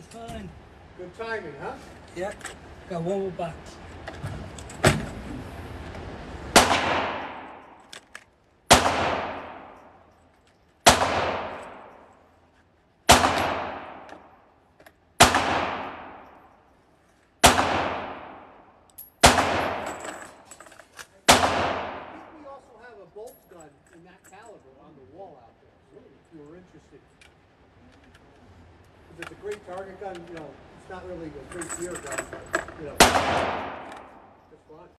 Fine. Good timing, huh? Yeah. Got one more box. We also have a bolt gun in that caliber on the wall out there, so if you were interested. Because it's a great target gun, you know, it's not really a great deer gun, but, you know, just fun.